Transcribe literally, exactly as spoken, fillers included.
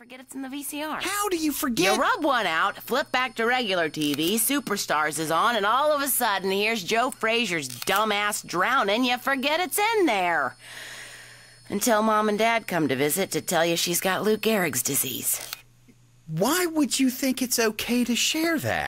forget it's in the V C R. How do you forget? You rub one out, flip back to regular T V, Superstars is on, and all of a sudden, here's Joe Frazier's dumbass drowning. You forget it's in there. Until Mom and Dad come to visit to tell you she's got Lou Gehrig's disease. Why would you think it's okay to share that?